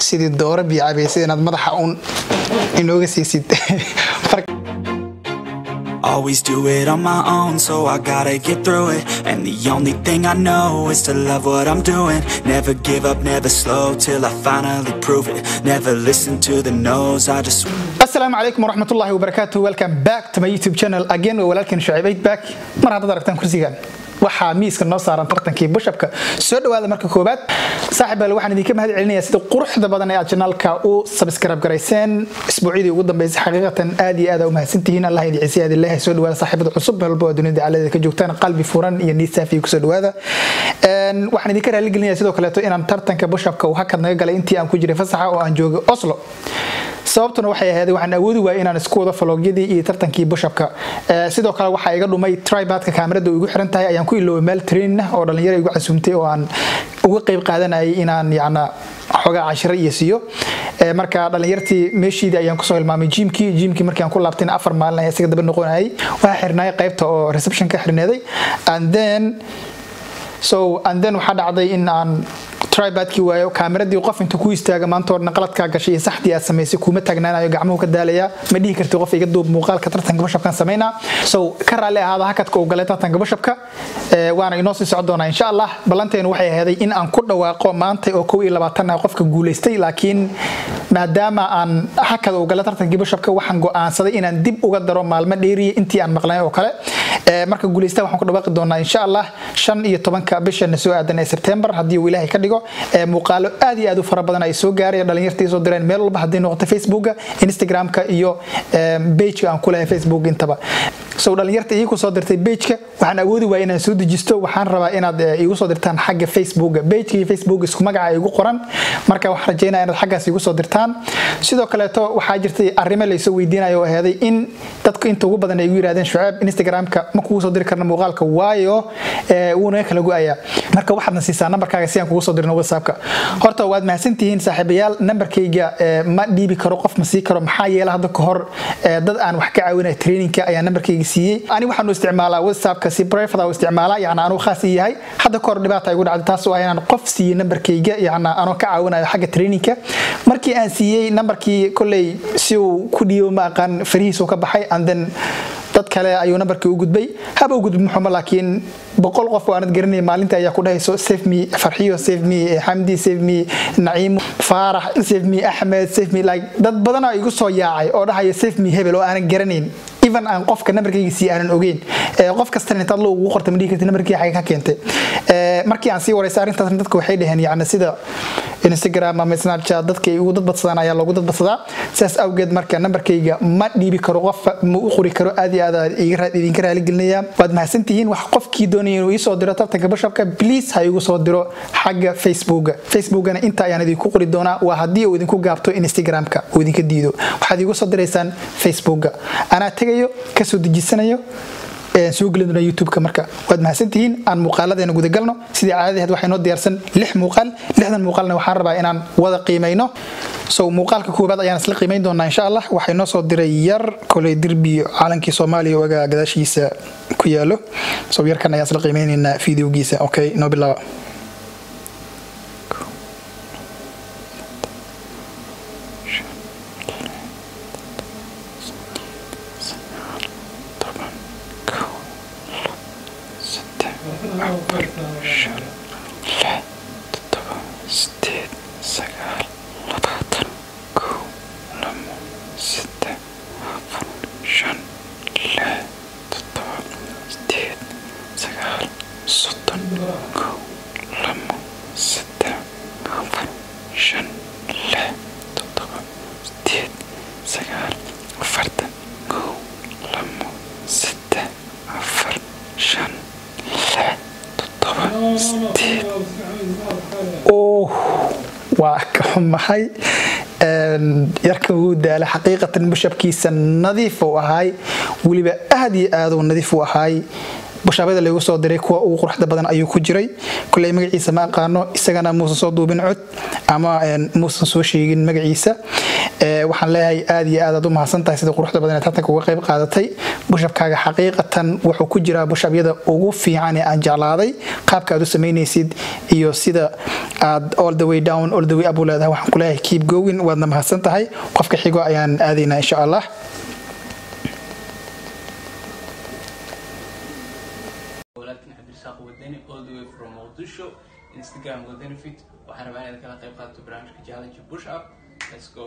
sidii dooro biyo cabaysid inaad madaxa uun inooga siisid. Always do it on my own, so I gotta get through it. And the only thing I know is to love what I'm doing. Never give up, never slow, till I finally prove it. Never listen to the no's, I just... Assalamu alaikum wa rahmatullahi wa barakatuh. Welcome back to my YouTube channel again. Walaalkiin Shucayb back. Mar hadda aragtaan kursigan. Waxa miiska noo saaran tartankii bushapka soo dhawaada marka koobaad saaxiibaal waxaan idinka mahad celinayaa sida quruxda badan ee channelka u subscribe gareyseen isbuucii ugu dambeysay xaqiiqatan aad iyo aad u mahadsantihiin Allah idin ciise aad ilaahay soo dhawaada saaxiibada cusub halba dunida caladeeda ka joogtaan qalbi furan iyo niyad saafi ku soo dhawaada waxaan idinka raali gelinayaa sidoo kale inaan tartanka bushapka uu hakad naga galay intii aan ku jiray fasaxa oo aan joogay Oslo sababtuna waxay ahayd waxaan awoodi waayay inaan isku wada vlogyadii iyo tartankii bushapka sidoo kale waxa iga dhumay tripodka kaamirada ugu xiran tahay ayaan ku iloway meel train oo dhalinyaro igu casuumtay oo aan uga qayb qaadanayay inaan yaana xogaa 10 iyo siyo marka dhalinyartii meeshii ayaan ku soo ilmaamay gymkii markii aan ku laabtay 4 maalin ayaan isaga daba noqonayay waxa xirnay qaybta oo reception ka xirneeday and then waxa dhacday in aan tripodki waayo kaamiradii qof inta ku istaaga maanta oo qaladka gashay saxdii aad sameysay kuma taagnaanayo gacmuhu ka daalaya ma dhihi kartid qof iga duub muuqaalka tartanka bushapkan sameeyna ka raali ahaada hakadka oo galay tartanka bushapka waana inoo sii socon doonaa insha Allah balanteenu waxay ahayd in aan ku dhawaaqo maanta oo 22 qofka guuleystay laakiin maadaama aan hakad oo galay tartanka bushapka waxaan go'aansaday inaan dib uga daro maalmo dheeri intii aan maqlay oo kale marka guuleystay waxaan ku dhawaaqi doonaa insha Allah 15 bisha soo aadan ee September hadii uu Ilaahay ka dhigo muuqaalo aad iyo aad u fara badan ay soo gaareen dhalinyartii soo direen meel walba hadii noqoto Facebooka Instagramka iyo page-ka aan ku leeyahay Facebook intaba dhalinyartii igu soo dirtay page-ka waxaan awoodi waayay inaan soo dejisto waxaan rabaa inaad igu soo dirtaan xagga Facebook page-ka iyo Facebook isku magaca igu qoran marka waxaan rajaynayaa inaad xaggaas igu soo dirtaan sidoo kale waxaa jirtay arrimo la soo weydiinayo oo ahayd in dadku inta ugu badan ay igu yiraahdeen Shucayb Instagramka ma kugu soo diri karna muuqaalka waayo uuna kala go'aya marka waxaad nasiisaa numberkaaga si aan kugu soo dirno WhatsApp-ka horta waad mahadsantihiin saaxiibayaal numberkayga ma dhiibi karo qof ma sii karo maxaa yeelay hadda ka hor dad aan wax ka caawinay training-ka ayaa numberkayga siiyay ani waxaan u isticmaalaa WhatsApp-ka si private ah u isticmaalaa yaana anu khaas yahay hadda ka hor dhibaato ay ugu dhacday taas oo inaan qof siiyay numberkayga yaana anu ka caawinayo xagga training-ka markii aan siiyay numberkii kulay si uu ku dhiibo ma aqaan farihiisu ka baxay and then dad kale ayuu numberkii u gudbay haba u gudbay maxamed laakiin 100 qof oo aan garanay maalinta ayaa ku dhahayso save me farxiyo save me hamdi save me naim farah save me ahmed save me like dad badan ay igu soo yaacay oo dhahayo save me hebel oo aan garanayn even aan qofka numberkayga si aan ogeyn qof kasta inta loo ugu qortay ma dhigtay numberkii xaga ka keentay markii aan sii wareysay arintaas dadku waxay dhaheen yaana sida Instagram ama Snapchat dadka ugu dad badsadaan ayaa loogu dad badsadaa saas awgeed marka numberkayga ma dhiibi karo qof ma u qori karo aad iyo aad idinka raali gelinaya waad mahadsantihiin wax qofkii doonaya inuu soo diro tartanka bushapka please ha igu soo diro xagga Facebookana inta ayaan idinku qori doonaa waa hadii uu idinku gaabto Instagramka uu idinka diido waxaad igu soo direysaan Facebooka ana tagayo ka soo dejisanayo soo galino YouTube-ka marka waad mahadsantihiin aan muuqaaladeena guda galno sidii caadiyeed waxay noo diyaarsan 6 muuqaal 6dan muuqaalna waxaan rabaa inaan wada qiimeeyno muuqaalka koobaad ayaan isla qiimeyn doonaa insha Allah waxay noo soo diray yar kolay dirbi calankii Soomaaliya waga gadaashiisa ku yaalo yarkan ayaan isla qiimeynaynaa fiidiyogiisa okay no bilaw maxay yarka uu daala xaqiiqatan bushapkiisa nadiif oo ahay waliba aad iyo aad u nadiif u ahay bushaabada lagu soo diray kuwa ugu quruxda badan ayuu ku jiray kulay magaciisa ma aqaano isagana muusan soo duubin cod ama muusan soo sheegin magaciisa waxaan leeyahay aad iyo aad u mahadsantahay sida quruxda badan ee tartanka uga qayb qaadatay bushabkaaga xaqiiqatan wuxuu ku jiraa bushabyada ugu fiican ee aan jeclaaday qaabka aad u sameynaysid iyo sida aad all the way down all the way up leedahay waxaan ku leeyahay keep going waadna mahadsantahay qofka xigo ayaan aadaynaa insha Allah all the way from Mogadishu Instagram Wadani Fit waxaan rabaa inaad kala qayb qaadato barnaamijka challenge push up let's go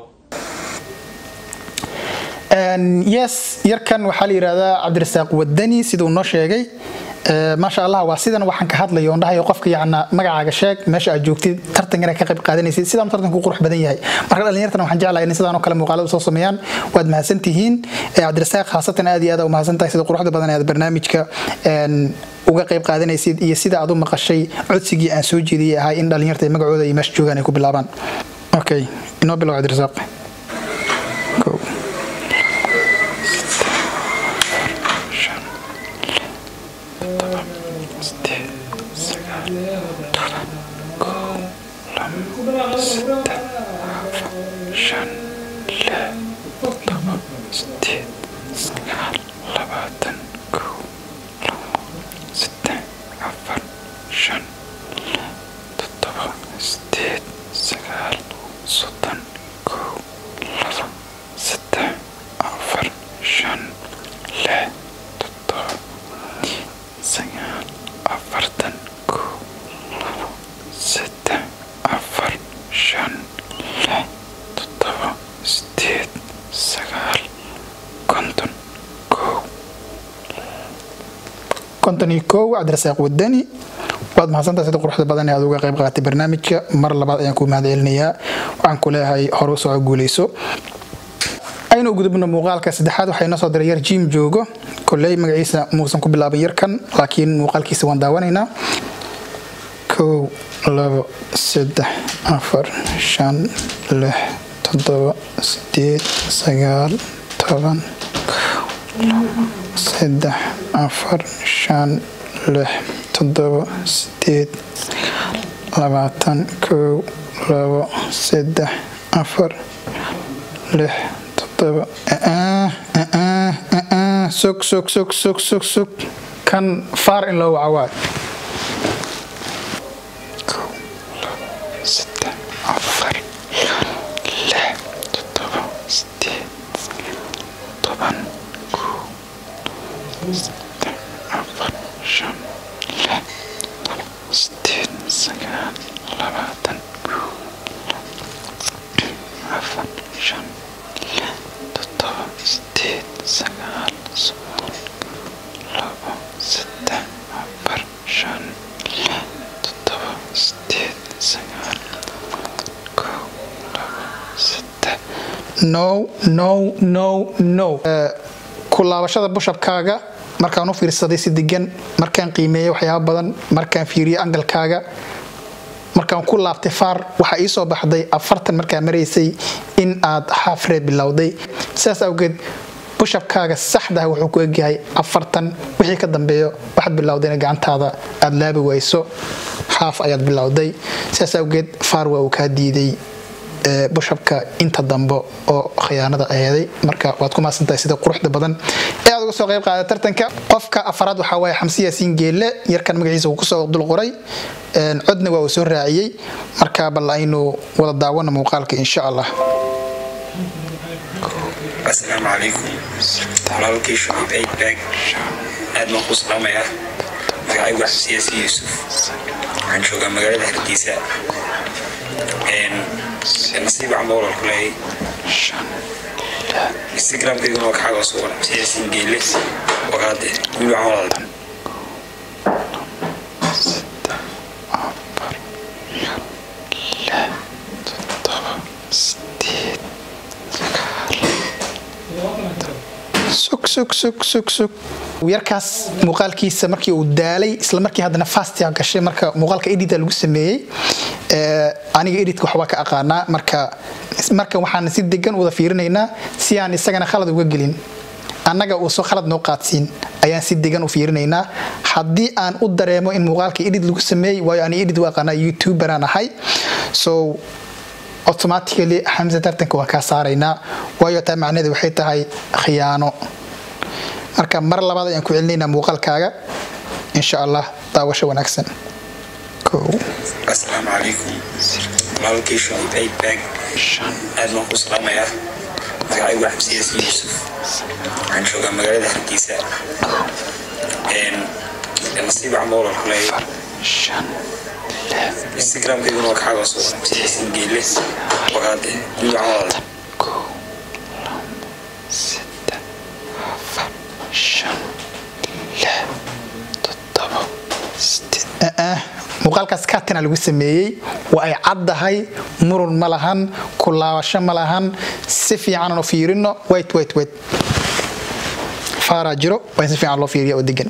yes yarkan waxaa la yiraahdaa Cabdirasaaq Wadani sidoo noo sheegay ma sha Allah waa sidan waxaan ka hadlayo oo dhahayo qofka yacna magacaaga sheeg meesha aad joogtid tartankana ka qayb qaadanaysid sidaan tartanku qurux badan yahay marka dhalinyartana waxaan jeclahay in sidaan oo kale muuqaalada soo sameeyaan waad mahadsantihiin Cabdirasaaq khaasatan aad iyo aad u mahadsantahay sida quruxda badan ee barnaamijka uga qayb qaadanaysid iyo sida aad u maqashay codsigii aan soo jeediyay ahaa in dhalinyarta ay magacooda iyo meesha joogaan ay ku bilaabaan okay inoo bilow Cabdirasaaq كنتني كو Cabdirasaaq Wadani waad mahadsantahay sida quruxda badan ee aad uga qayb qaadatay barnaamijka mar labaad ayaan ku mahadcelinayaa waxaan ku leeyahay hor u soo guuleyso aynu gudubno muuqaalka saddexaad waxay noo soo diray yar Jim joogo kulay magaciisa muusan ku bilaabay yarkan laakiin muuqaalkiisa waan daawanaynaa 1 2 3 4 5 6 7 8 9 10 afar shan lix toddoba sideed labaatan kow labo saddex afar lix toddoba sug kan faar in loo wacawaad no kulaabashada bushabkaaga markaan u fiirsaday si degan markaan qiimeeyay waxyaabo badan markaan fiiriyay angalkaaga markaan ku laabtay faar waxa ii soo baxday 40 markaan mareysay in aad xafre bilowday saas awgeed bushabkaaga saxda ah wuxuu ku egyahay 40 wixii ka dambeeyo waxaad bilowday in gacantaada aad laabi wayso xaaf ayaad bilowday saas awgeed faar waa uu ka diiday bushabka inta dambe oo khiyaanada aheeday marka waad ku maasantahay sida quruxda badan ee aad uga soo qayb qaadatay tartanka qofka afaraad waxa way Xamsi Yaasiin Geelle yarkan magaciisa uu ku soo dul qoray codna waa uu soo raaciyay marka bal aynu wada daawano muuqaalka insha Allah السلام عليكم walaalkii Shucayb Back aad ma ku salaamaya magacaygu Xamsi Yaasiin Yuusuf waxaan joogaa magaalada Hargeysa nasiib عمول الكلي Instagram كده نوع حاجة صور سياسين جيلس وقعد كل عمول sug yarkaas muuqaalkiisa markii uu daalay isla markii hadana fast yaa gashay marka muuqaalka edit lagu sameeyay aniga edit waxa ka aqaana marka waxaan si degan wada fiirinaynaa si aan isagana khalad uga gelin annaga uu soo khalad noo qaadsiin ayaan si degan u fiirinaynaa haddii aan u dareemo in muuqaalka edit lagu sameeyay waayo ani edit waa qana youtuber aan ahay so automatically Hamza tartanka waa ka saaraynaa waayo taa macnaheedu waxay tahay khiyaano marka mar labaad ayaan ku celinaynaa muuqaalkaaga insha Allah daawasho wanaagsan Assalamu alaikum. Walaalkay Shucayb Bag. Aad baan ku salaamayaa. Magacaygu waa Xamse Yaasiin Yuusuf. Waxaan joogaa magaalada Hargeysa. Nasiib camal oo kale. Instagram-kayguna waa kaxaga soo Xamse Yaasiin Geelle. Waqaade magacaada. muuqaalkaas kaatana lagu sameeyay waa ay caddahay murun ma lahan ku laabasho ma lahan si fiican oo fiirino wait faara jiro waa si fiican loo fiiriyo oo degan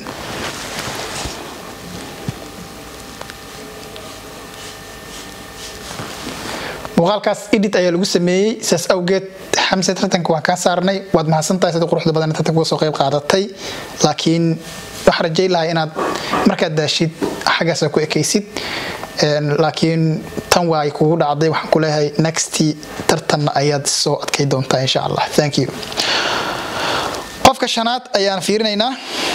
muuqaalkaas edit ayaa lagu sameeyay saas awgeed Hamza tartanka waan ka saarnay waad mahadsantahay sida quruxda badan tartanka soo qayb qaadatay laakiin waxaan rajaynayaa inaad markaad daashid xagaas ku ekaysid laakiin tan way kugu dhacday waxaan ku leeyahay next tartan ayaad soo adkay doontaa insha Allah thank you qofka shanaad ayaan fiirinaynaa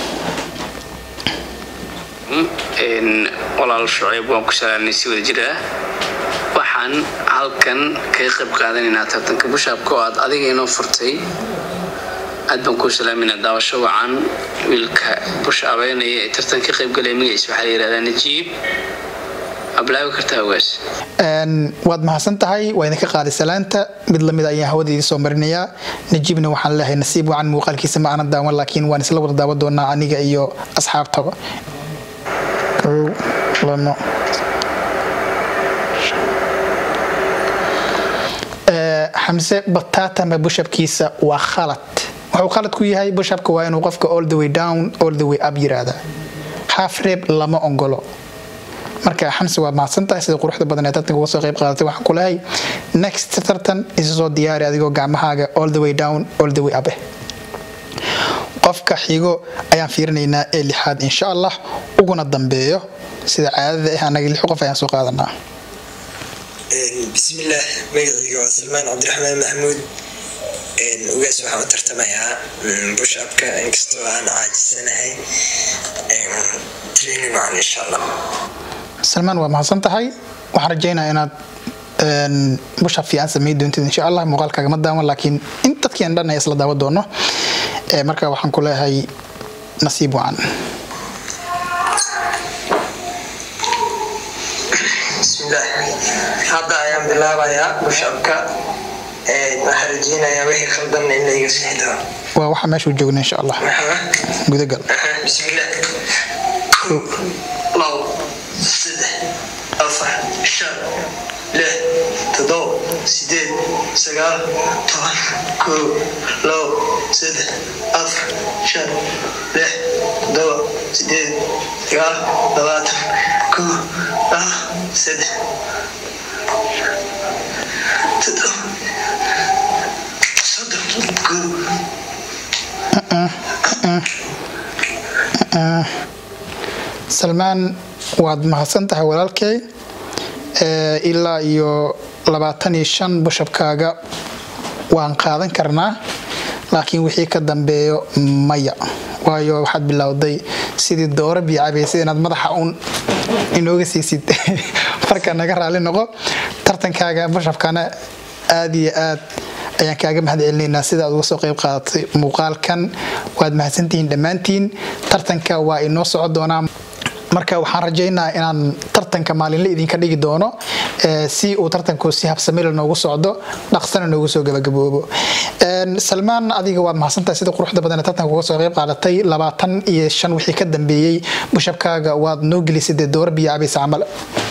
walaal Shucayb waan ku salaamay si wada jir ah waxaan halkan ka qayb qaadanaynaa tartanka bushapka oo aad adiga inoo furtay aad baan ku salaaminaa daawasho wacan wiilka bushabeynaya ee tartanka qayb galay magaciisa waxa la yiraahdaa Najiib ablaaw kartaa waas waad mahadsan tahay waa idinka qaaday salaanta mid lamid ayaan hawadeedii soo marinayaa Najiibna waxaan leeyahay nasiib wacan muuqaalkiisa ma aanan daawan laakiin waan isla wada daawan doonaa aniga iyo asxaabtaba lama Hamza batata ma bushapkiisa waa khalad wuxuu khalad ku yahay bushapka waa inuu qofka all the way down all the way up yiraahdo half rep lama ongolo marka Hamza waa mahadsantahay sida quruxda badan ee tartanka uga soo qayb qaadatay waxaan ku leeyahay next tartan isoo diyaari adigoo gacmahaaga all the way down all the way up qofka xigo ayaan fiirinaynaa ee lixaad insha Allah uguna dambeeyo sida caadada ah anaga lix qof ayaan soo qaadanaa بسم الله مجدي سلمان عبد الرحمن محمود وجالس waxaan tartamayaa push up ka inkastoo aan caajisanahay training macna insha Allah Salman waa mahadsantahay waxaan rajaynayaa inaad push up fiican sameey doontid insha Allah muuqaalkaaga ma daawan laakiin inta dadkeen dhan ay isla daawan doono marka waxaan ku leeyahay nasiib wacan بسم الله هذا أيام بالله بشبكة محرجين يا وحي خلدنا إلا يسحدها وواحد ماشي وجونا إن شاء الله قد قال بسم الله لو سده أفر شر له تدو سديد سجال طبعا كو لو سده أفر شر له تدو سديد سجال دوات كو سده تدو صدق كو Salman waad mahadsantahay walaalkay ilaa iyo 25 bushapkaaga waan qaadan karnaa laakiin wixii ka dambeeyo maya waayo waxaad bilowday sidii dooro biyacabeysay inaad madaxa inooga siisid marka naga raali noqo tartankaaga bushapkana aad iyo aad ayaan kaaga mahadcelinaynaa sida aad uga soo qayb qaadatay muuqaalkan waad mahadsantihiin dhammaantiin tartanka waa inoo socon doonaa marka waxaan rajaynayaa inaan tartanka maalinle idinka dhigi doono si uu tartanku si habsami leh noogu socdo dhaqsana noogu soo gabagaboobo Salman adiga waa mahadsantahay sida quruxda badan ee tartanka uga soo qayb qaadatay 25 wixii ka dambeeyay bushapkaaga waad noo gelisay door biyo cabeys camal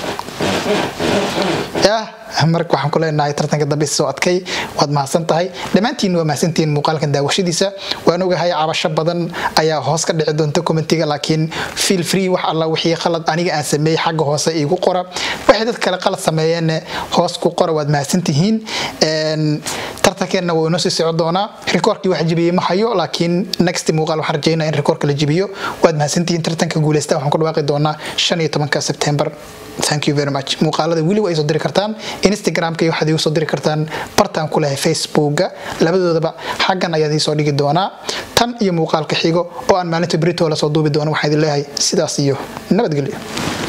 marka waxaan ku leenahay tartanka dambe soo adkay waad mahadsantahay dhamaantiin waa mahadsantiin muuqaalkan daawashadiisa waan ogahay cabasho badan ayaa hoos ka dhici doonta commentiga laakiin feel free wax alla wixii qalad aniga aan sameeyay xagga hoose igu qora wixii dad kale qalad sameeyeen hoos ku qora waad mahadsantihiin tartankeena wuu inoo sii socon doonaa rikoorkii wax jibiyay ma hayo laakiin next muuqaal waxaan rajeynaa in rikoorka la jibiyo waad mahadsantihiin tartanka guuleysta waxaan ku dhawaaqi doonaa 15 September thank you very much muuqaalada wili way soo diri kartaan Instagram-ka iyo waxaad soo diri kartaan bartaan ku leeyahay Facebook-ga labadoodaba xaggan ayaad soo dhigi doonaa tan iyo muuqaalka xigo oo aan maalinta Brito la soo duubi doono waxaan idin leeyahay sidaas iyo nabadgelyo